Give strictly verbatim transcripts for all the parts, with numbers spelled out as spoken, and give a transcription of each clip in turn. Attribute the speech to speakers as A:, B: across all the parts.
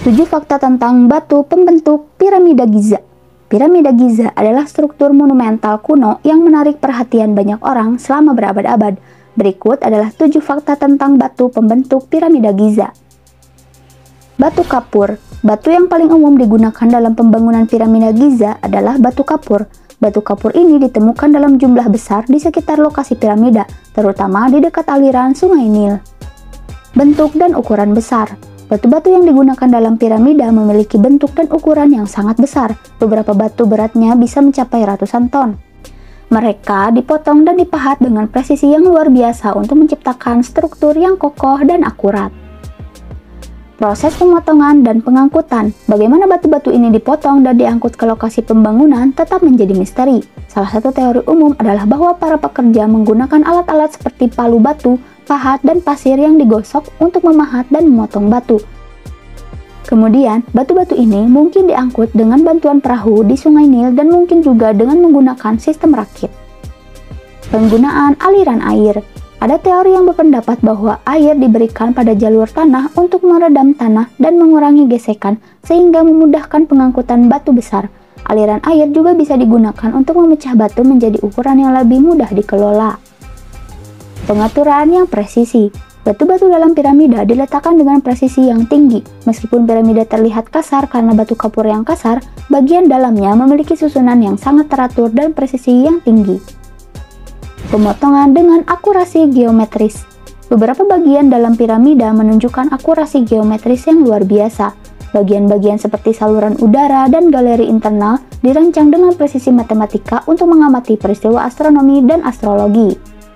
A: tujuh fakta tentang batu pembentuk piramida Giza. Piramida Giza adalah struktur monumental kuno yang menarik perhatian banyak orang selama berabad-abad. Berikut adalah tujuh fakta tentang batu pembentuk piramida Giza. Batu kapur. Batu yang paling umum digunakan dalam pembangunan piramida Giza adalah batu kapur. Batu kapur ini ditemukan dalam jumlah besar di sekitar lokasi piramida, terutama di dekat aliran Sungai Nil. Bentuk dan ukuran besar. Batu-batu yang digunakan dalam piramida memiliki bentuk dan ukuran yang sangat besar. Beberapa batu beratnya bisa mencapai ratusan ton. Mereka dipotong dan dipahat dengan presisi yang luar biasa untuk menciptakan struktur yang kokoh dan akurat. Proses pemotongan dan pengangkutan. Bagaimana batu-batu ini dipotong dan diangkut ke lokasi pembangunan tetap menjadi misteri. Salah satu teori umum adalah bahwa para pekerja menggunakan alat-alat seperti palu batu, pahat, dan pasir yang digosok untuk memahat dan memotong batu. Kemudian, batu-batu ini mungkin diangkut dengan bantuan perahu di Sungai Nil dan mungkin juga dengan menggunakan sistem rakit. Penggunaan aliran air. Ada teori yang berpendapat bahwa air diberikan pada jalur tanah untuk meredam tanah dan mengurangi gesekan sehingga memudahkan pengangkutan batu besar. Aliran air juga bisa digunakan untuk memecah batu menjadi ukuran yang lebih mudah dikelola. Pengaturan yang presisi. Batu-batu dalam piramida diletakkan dengan presisi yang tinggi. Meskipun piramida terlihat kasar karena batu kapur yang kasar, bagian dalamnya memiliki susunan yang sangat teratur dan presisi yang tinggi. Pemotongan dengan akurasi geometris. Beberapa bagian dalam piramida menunjukkan akurasi geometris yang luar biasa. Bagian-bagian seperti saluran udara dan galeri internal dirancang dengan presisi matematika untuk mengamati peristiwa astronomi dan astrologi.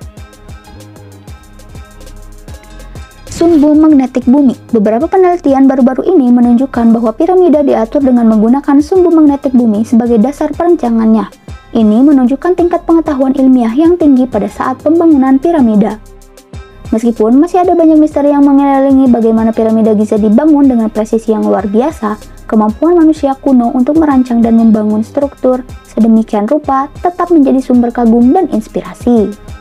A: Sumbu magnetik bumi. Beberapa penelitian baru-baru ini menunjukkan bahwa piramida diatur dengan menggunakan sumbu magnetik bumi sebagai dasar perancangannya. Ini menunjukkan tingkat pengetahuan ilmiah yang tinggi pada saat pembangunan piramida. Meskipun masih ada banyak misteri yang mengelilingi bagaimana piramida Giza dibangun dengan presisi yang luar biasa, kemampuan manusia kuno untuk merancang dan membangun struktur sedemikian rupa tetap menjadi sumber kagum dan inspirasi.